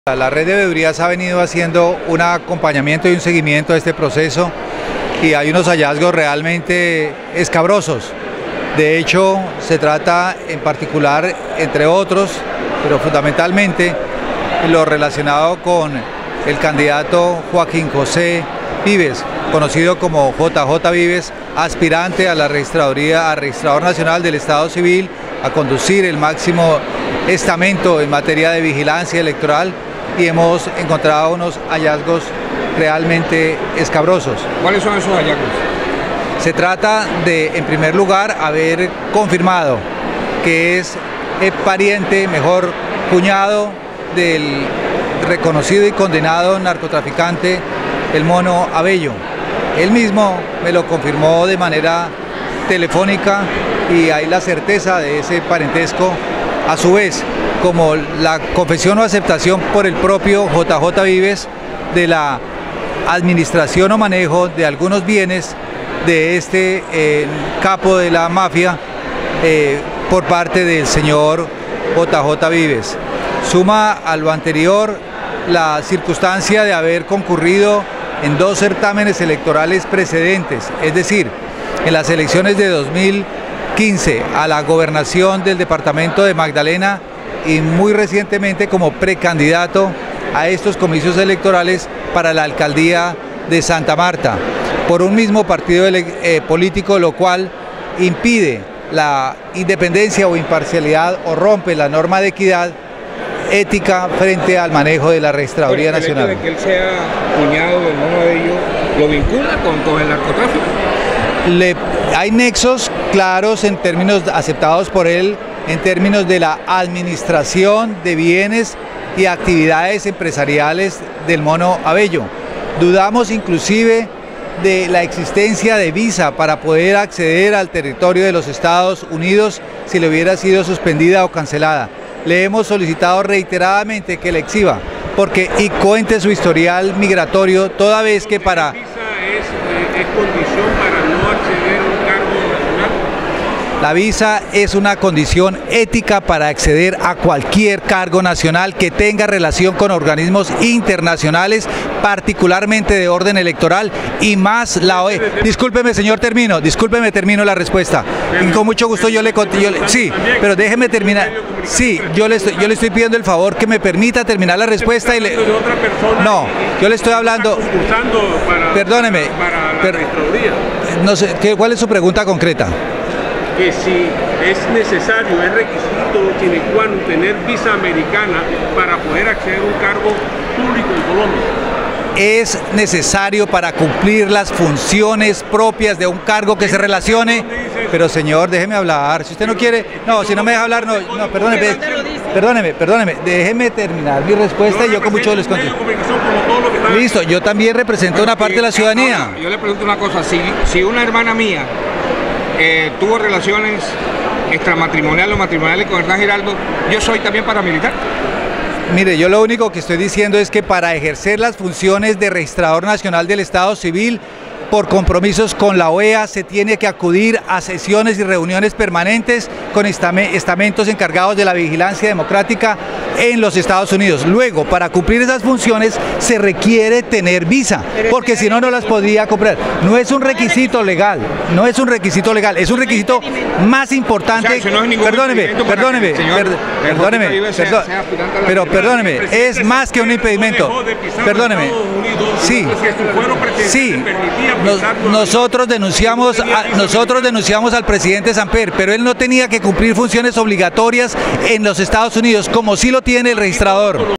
La red de veedurías ha venido haciendo un acompañamiento y un seguimiento a este proceso y hay unos hallazgos realmente escabrosos. De hecho, se trata en particular, entre otros, pero fundamentalmente, lo relacionado con el candidato Joaquín José Vives, conocido como JJ Vives, aspirante a la registraduría, a Registrador Nacional del Estado Civil, a conducir el máximo estamento en materia de vigilancia electoral, y hemos encontrado unos hallazgos realmente escabrosos. ¿Cuáles son esos hallazgos? Se trata de, en primer lugar, haber confirmado que es pariente, mejor cuñado del reconocido y condenado narcotraficante El Mono Abello. Él mismo me lo confirmó de manera telefónica y hay la certeza de ese parentesco. A su vez, como la confesión o aceptación por el propio JJ Vives de la administración o manejo de algunos bienes de este capo de la mafia por parte del señor JJ Vives. Suma a lo anterior la circunstancia de haber concurrido en 2 certámenes electorales precedentes, es decir, en las elecciones de 2015 a la gobernación del departamento de Magdalena y muy recientemente como precandidato a estos comicios electorales para la alcaldía de Santa Marta, por un mismo partido político, lo cual impide la independencia o imparcialidad o rompe la norma de equidad ética frente al manejo de la Registraduría Nacional. ¿El hecho de que él sea cuñado del Mono Abello lo vincula con el narcotráfico? Hay nexos claros en términos aceptados por él, en términos de la administración de bienes y actividades empresariales del Mono Abello. Dudamos inclusive de la existencia de visa para poder acceder al territorio de los Estados Unidos si le hubiera sido suspendida o cancelada. Le hemos solicitado reiteradamente que la exhiba y cuente su historial migratorio, toda vez que para... ¿La visa es condición para no acceder a un cargo nacional? La visa es una condición ética para acceder a cualquier cargo nacional que tenga relación con organismos internacionales, particularmente de orden electoral y más la OEA. Discúlpeme, señor, termino la respuesta. Y con mucho gusto yo le sí, pero déjeme terminar. Sí, yo le estoy pidiendo el favor que me permita terminar la respuesta y le... No, yo le estoy hablando... Perdóneme. No sé, ¿cuál es su pregunta concreta? Que si es necesario, es requisito sine qua non tener visa americana para poder acceder a un cargo público en Colombia. Es necesario para cumplir las funciones propias de un cargo que se relacione. Pero señor, déjeme hablar. Si usted no quiere, no, si no me deja hablar, no, perdóneme, déjeme terminar mi respuesta y yo con mucho les contesto. Listo, yo también represento una parte de la ciudadanía. Ahora, yo le pregunto una cosa, si una hermana mía tuvo relaciones extramatrimoniales o matrimoniales con Hernán Giraldo, ¿yo soy también paramilitar? Mire, yo lo único que estoy diciendo es que para ejercer las funciones de Registrador Nacional del Estado Civil, por compromisos con la OEA, se tiene que acudir a sesiones y reuniones permanentes con estamentos encargados de la vigilancia democrática en los Estados Unidos. Luego, para cumplir esas funciones, se requiere tener visa, porque si no, no las podría comprar. No es un requisito legal, es un requisito más importante. O sea, no es perdóneme, es más que un impedimento. Perdóneme. Sí. Nosotros denunciamos al presidente Samper, pero él no tenía que cumplir funciones obligatorias en los Estados Unidos, como sí lo tiene el registrador.